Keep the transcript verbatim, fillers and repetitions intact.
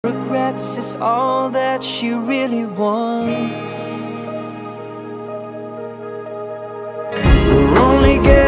Regrets is all that she really wants. We're only getting